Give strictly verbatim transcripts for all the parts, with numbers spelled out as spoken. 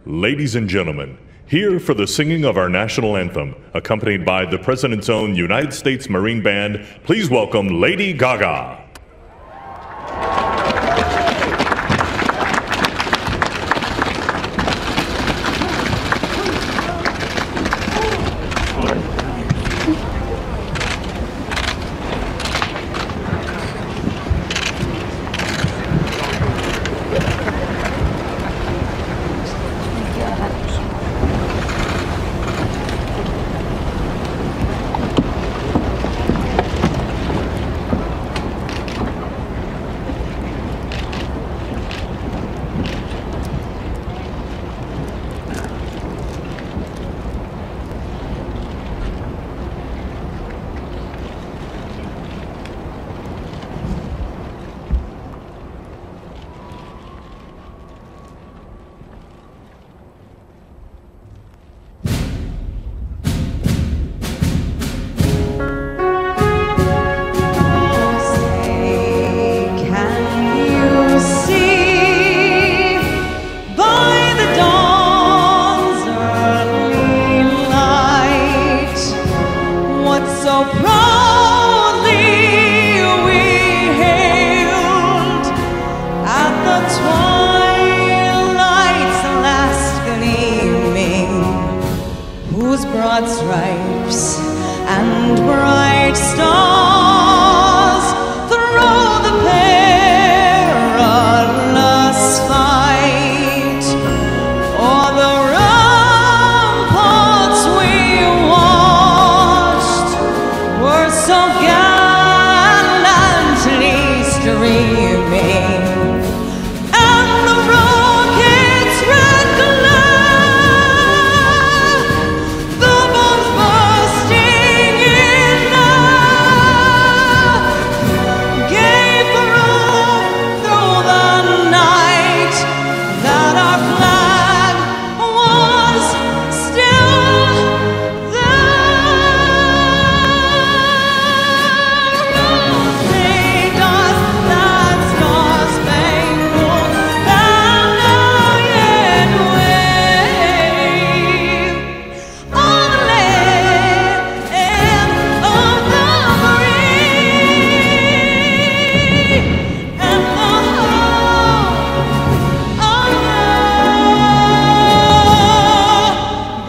Ladies and gentlemen, here for the singing of our national anthem, accompanied by the President's own United States Marine Band, please welcome Lady Gaga. So proudly we hailed at the twilight's last gleaming, whose broad stripes and bright stars through the perilous fight o'er the ramparts we so gallantly streaming, and the rocket's red glare, the bombs bursting in air, gave proof through the night that our flag was still there. That Star-Spangled Banner yet wave on the land of the free and the home of the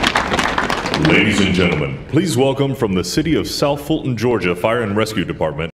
Ladies and gentlemen, please welcome from the City of South Fulton, Georgia Fire and Rescue Department,